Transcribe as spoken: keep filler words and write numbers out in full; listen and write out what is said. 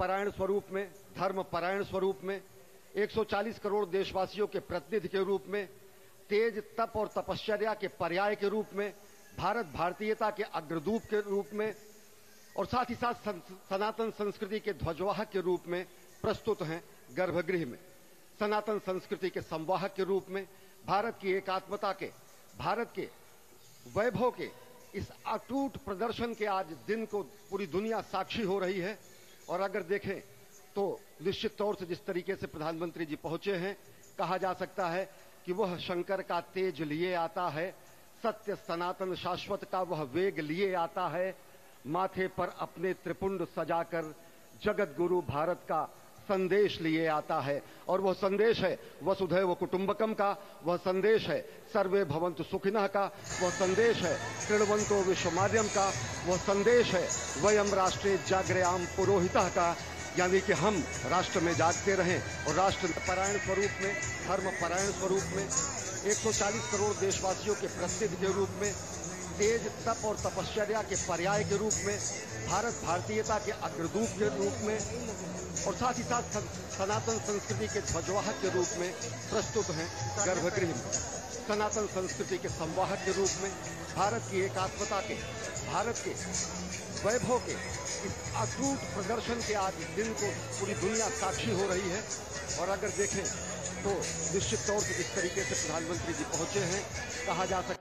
परायण स्वरूप में, धर्म परायण स्वरूप में, एक सौ चालीस करोड़ देशवासियों के प्रतिनिधि के रूप में, तेज तप और तपश्चर्या के पर्याय के रूप में, भारत भारतीयता के अग्रदूत के रूप में और साथ ही साथ सनातन संस्कृति के ध्वजवाहक के रूप में प्रस्तुत हैं गर्भगृह में। सनातन संस्कृति के संवाहक के रूप में, भारत की एकात्मता के, भारत के वैभव के इस अटूट प्रदर्शन के आज दिन को पूरी दुनिया साक्षी हो रही है। और अगर देखें तो निश्चित तौर से जिस तरीके से प्रधानमंत्री जी पहुंचे हैं, कहा जा सकता है कि वह शंकर का तेज लिए आता है, सत्य सनातन शाश्वत का वह वेग लिए आता है, माथे पर अपने त्रिपुंड सजाकर जगत गुरु भारत का संदेश लिए आता है। और वह संदेश है वसुधैव कुटुंबकम का, वह संदेश है सर्वे भवन्तु सुखिनः का, वह संदेश है कृण्वन्तो विश्वमार्यम का, वह संदेश है वयम राष्ट्रे जागृयाम पुरोहितः का, यानी कि हम राष्ट्र में जागते रहें। और राष्ट्र परायण स्वरूप में, धर्म परायण स्वरूप में, एक सौ चालीस करोड़ देशवासियों के प्रतिनिधि के रूप में, तेज तप और तपश्चर्या के पर्याय के रूप में, भारत भारतीयता के अग्रदूत के रूप में और साथ ही साथ सनातन संस्कृति के ध्वजवाहक के रूप में प्रस्तुत हैं गर्भगृह में। सनातन संस्कृति के संवाहक के रूप में, भारत की एकात्मता के, भारत के वैभव के इस अटूट प्रदर्शन के आज दिन को पूरी दुनिया साक्षी हो रही है। और अगर देखें तो निश्चित तौर से जिस तरीके से प्रधानमंत्री जी पहुंचे हैं, कहा जा सकता